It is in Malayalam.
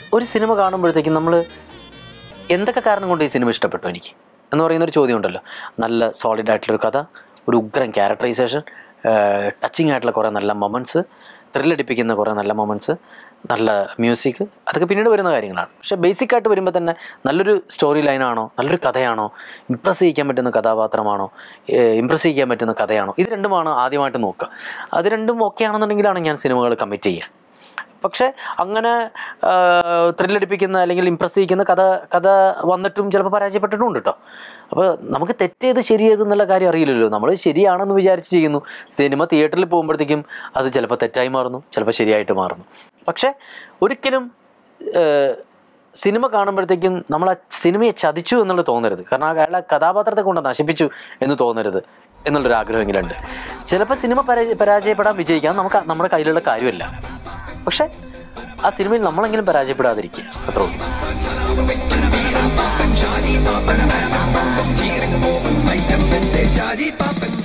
ഒരു സിനിമ കാണുമ്പോഴത്തേക്കും നമ്മൾ എന്തൊക്കെ കാരണം കൊണ്ട് ഈ സിനിമ ഇഷ്ടപ്പെട്ടു എനിക്ക് എന്ന് പറയുന്നൊരു ചോദ്യം ഉണ്ടല്ലോ. നല്ല സോളിഡ് ആയിട്ടുള്ളൊരു കഥ, ഒരു ഉഗ്രൻ ക്യാരക്ടറൈസേഷൻ, ടച്ചിങ് ആയിട്ടുള്ള കുറേ നല്ല മൊമെൻറ്റ്സ്, ത്രില്ലടിപ്പിക്കുന്ന കുറേ നല്ല മൊമെൻറ്റ്സ്, നല്ല മ്യൂസിക്, അതൊക്കെ പിന്നീട് വരുന്ന കാര്യങ്ങളാണ്. പക്ഷേ ബേസിക്കായിട്ട് വരുമ്പോൾ തന്നെ നല്ലൊരു സ്റ്റോറി ലൈനാണോ, നല്ലൊരു കഥയാണോ, ഇംപ്രസ് ചെയ്യിക്കാൻ പറ്റുന്ന കഥാപാത്രമാണോ, ഇംപ്രസ് ചെയ്യിക്കാൻ പറ്റുന്ന കഥയാണോ, ഇത് രണ്ടുമാണ് ആദ്യമായിട്ട് നോക്കുക. അത് രണ്ടും ഓക്കെ ആണെന്നുണ്ടെങ്കിലാണ് ഞാൻ സിനിമകൾ കമ്മിറ്റ് ചെയ്യുക. പക്ഷേ അങ്ങനെ ത്രില്ലടിപ്പിക്കുന്ന അല്ലെങ്കിൽ ഇംപ്രസ് ചെയ്യിക്കുന്ന കഥ വന്നിട്ടും ചിലപ്പോൾ പരാജയപ്പെട്ടിട്ടുണ്ട് കേട്ടോ. അപ്പോൾ നമുക്ക് തെറ്റേത് ശരിയേത് എന്നുള്ള കാര്യം അറിയില്ലല്ലോ. നമ്മൾ ശരിയാണെന്ന് വിചാരിച്ച് ചെയ്യുന്നു. സിനിമ തിയേറ്ററിൽ പോകുമ്പോഴത്തേക്കും അത് ചിലപ്പോൾ തെറ്റായി മാറുന്നു, ചിലപ്പോൾ ശരിയായിട്ട് മാറുന്നു. പക്ഷേ ഒരിക്കലും സിനിമ കാണുമ്പോഴത്തേക്കും നമ്മൾ ആ സിനിമയെ ചതിച്ചു എന്നുള്ളത് തോന്നരുത്. കാരണം അയാളെ കഥാപാത്രത്തെ കൊണ്ട് നശിപ്പിച്ചു എന്ന് തോന്നരുത് എന്നുള്ളൊരു ആഗ്രഹമെങ്കിലും ഉണ്ട്. ചിലപ്പോൾ സിനിമ പരാജയപ്പെടാൻ വിജയിക്കാൻ നമ്മുടെ കയ്യിലുള്ള കാര്യമല്ല. പക്ഷെ ആ സിനിമയിൽ നമ്മളെങ്കിലും പരാജയപ്പെടാതിരിക്കുക, അത്രേ ഉള്ളൂ.